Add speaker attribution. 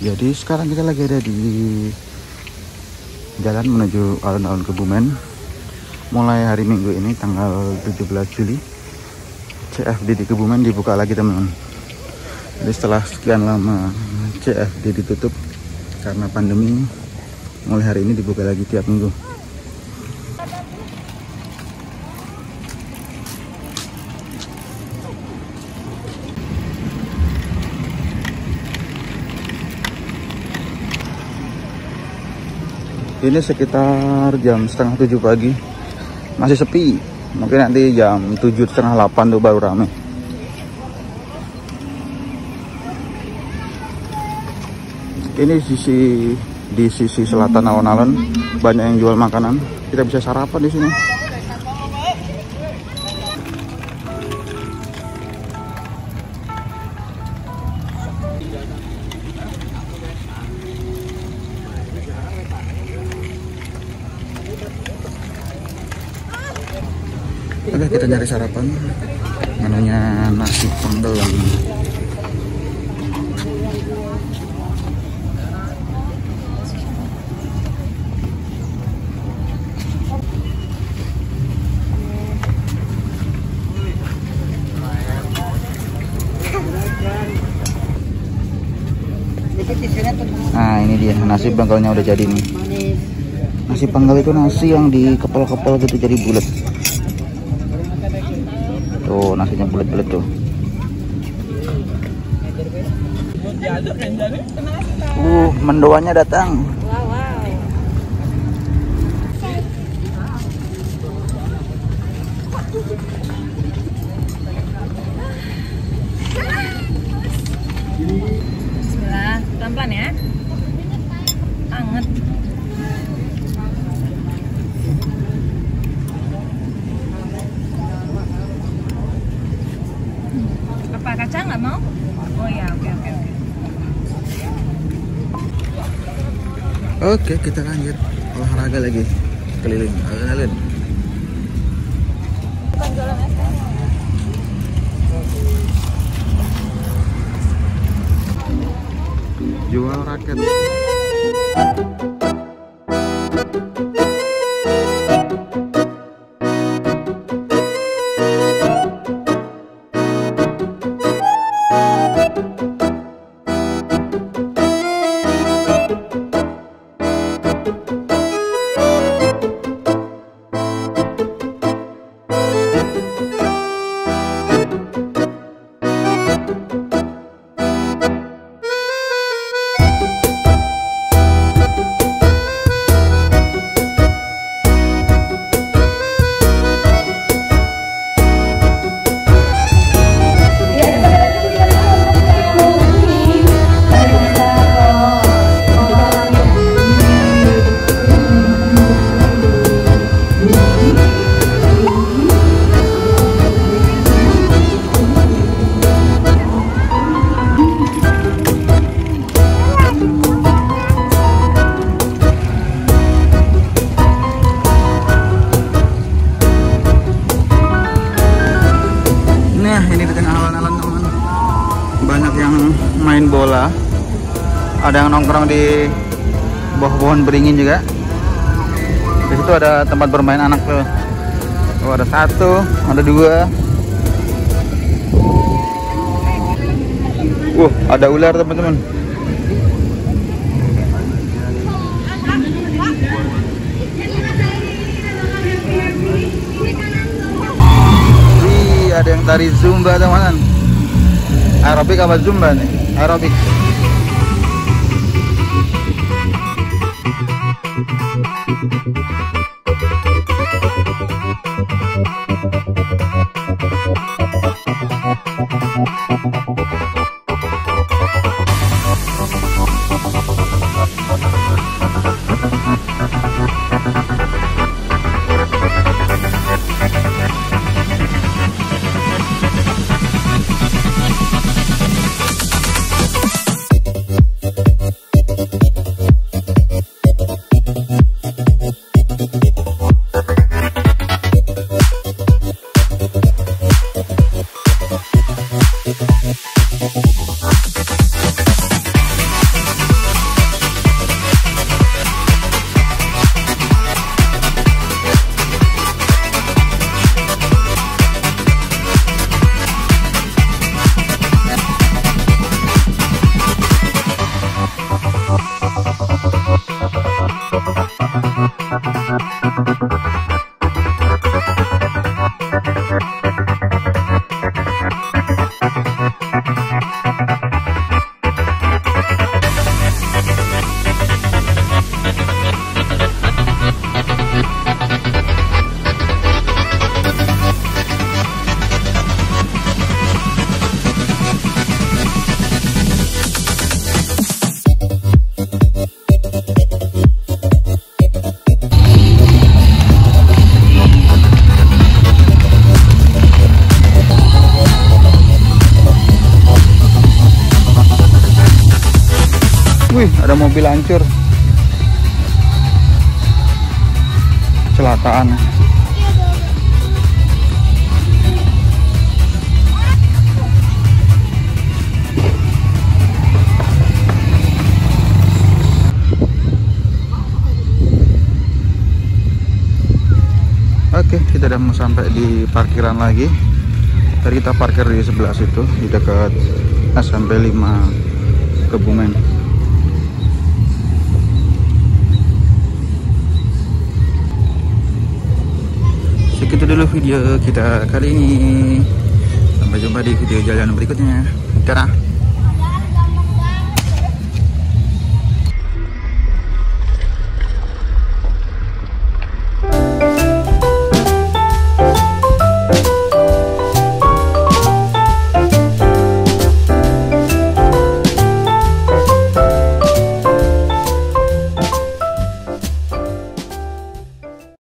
Speaker 1: Jadi sekarang kita lagi ada di jalan menuju alun-alun Kebumen. Mulai hari Minggu ini tanggal 17 Juli CFD di Kebumen dibuka lagi, teman-teman. Jadi setelah sekian lama CFD ditutup karena pandemi, mulai hari ini dibuka lagi tiap minggu. Ini sekitar jam setengah 7 pagi, masih sepi. Mungkin nanti jam 7 setengah 8 tuh baru rame. Ini di sisi selatan alun-alun banyak yang jual makanan. Kita bisa sarapan di sini. Oke, kita nyari sarapan. Menunya nasi panggang. Nah, ini dia nasi panggalnya udah jadi nih. Nasi panggal itu nasi yang dikepal-kepal gitu jadi bulat. Tuh, nasinya bulat-bulat tuh. Mendoannya datang.
Speaker 2: Bismillah, pelan-pelan ya. Anget. Apa kacang nggak mau? Oh ya, oke.
Speaker 1: Oke, kita lanjut olahraga lagi, keliling alun-alun. Jual raket. Ini di tengah alun-alun, teman. Banyak yang main bola. Ada yang nongkrong di bawah pohon beringin juga. Di situ ada tempat bermain anak tuh. Oh, ada 1, ada 2. Ada ular, teman-teman. Ada yang tari zumba, teman-teman. Aerobik apa zumba nih? Aerobik. Ada mobil hancur. Kecelakaan. Oke, kita udah mau sampai di parkiran lagi. Tadi kita parkir di sebelah situ, di dekat SMP 5 Kebumen. Segitu dulu video kita kali ini. Sampai jumpa di video jalan berikutnya. Dadah.